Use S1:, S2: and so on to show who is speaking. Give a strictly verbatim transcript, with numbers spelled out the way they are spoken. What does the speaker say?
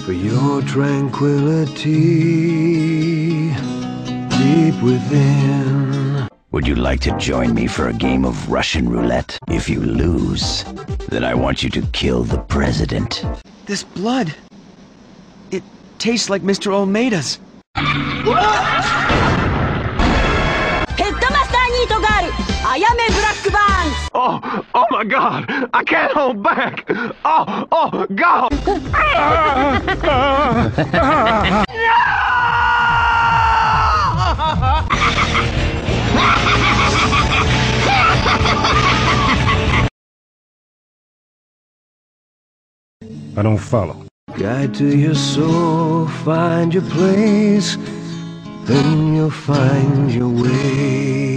S1: for your tranquility deep within.
S2: Would you like to join me for a game of Russian roulette? If you lose, then I want you to kill the president.
S3: This blood... it tastes like Mister Olmeida's.
S1: Oh, oh my God! I can't hold back! Oh, oh, God!
S4: I don't follow.
S1: Guide to your soul, find your place, then you'll find your way.